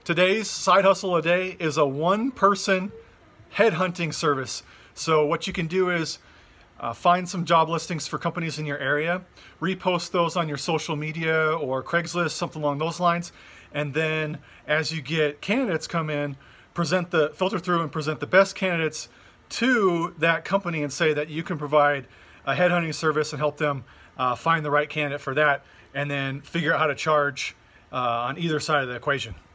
Today's side hustle a day is a one-person headhunting service. So what you can do is find some job listings for companies in your area, repost those on your social media or Craigslist, something along those lines, and then as you get candidates come in, filter through and present the best candidates to that company and say that you can provide a headhunting service and help them find the right candidate for that, and then figure out how to charge on either side of the equation.